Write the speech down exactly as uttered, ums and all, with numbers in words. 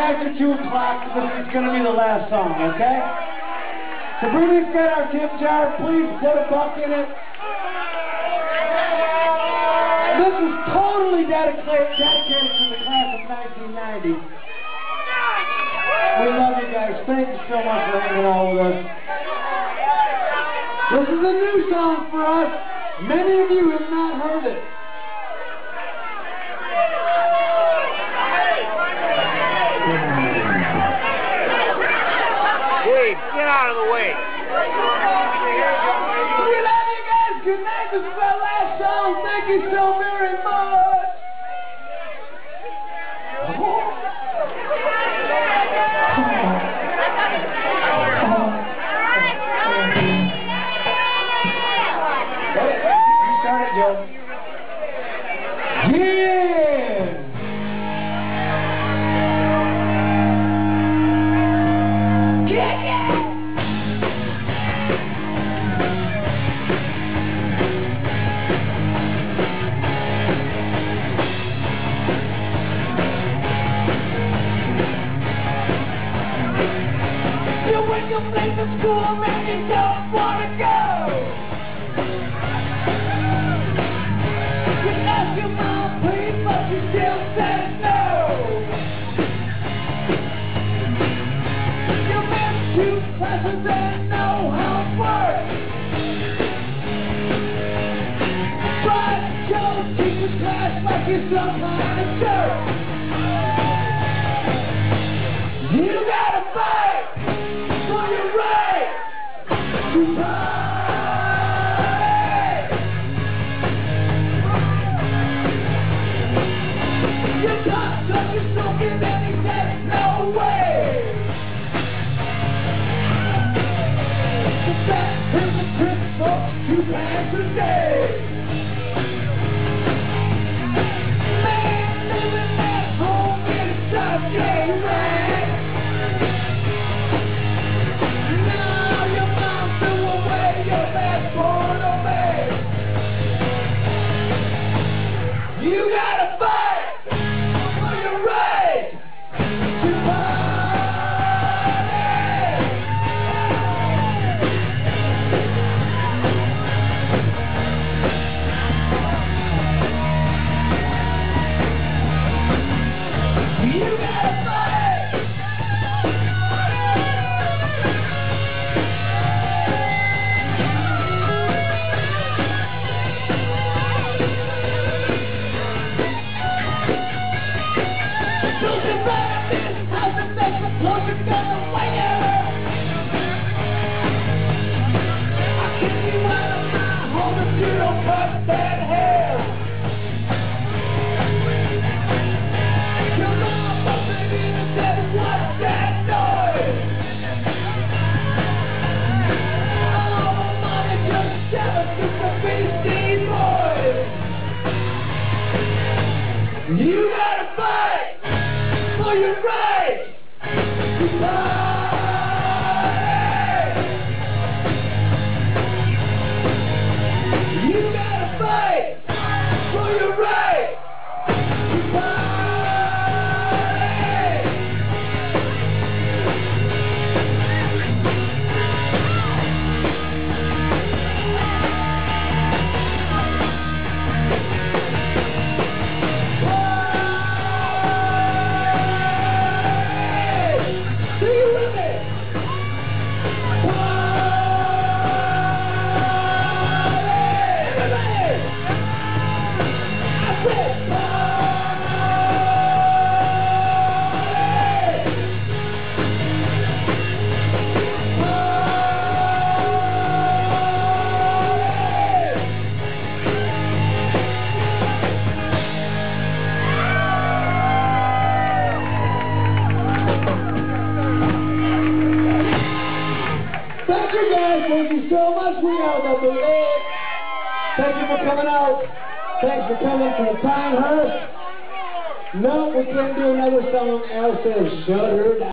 after two o'clock. This is going to be the last song, okay? Sabrina's got our tip jar. Please put a buck in it. This is totally dedicated, dedicated to the class of nineteen ninety. We love you guys. Thank you so much for hanging out with us. This is a new song for us. Many of you have not heard it. Dave, get out of the way. We love you guys. Good night. This is our last song. Thank you so very much. You started, Joe. Yeah. Yeah, yeah. When you play the school and you don't want to go, you ask your mom please, but she still says no. You miss two classes and know how it works. Try to show teacher's class like you're some kind of jerk. You gotta fight for your right to party. Your doctor is talking and he says no way. The fact is the principal two times a day. Man living at home in South J-Rag. You gotta fight for your right to party. You gotta fight. You gotta fight for your right to party. You gotta fight for your right to party. Thank you guys, thank you so much. We are the Believe. Thank you for coming out. Thanks for coming to the Pinehurst. No, we can't do another song. Al says, shut her down.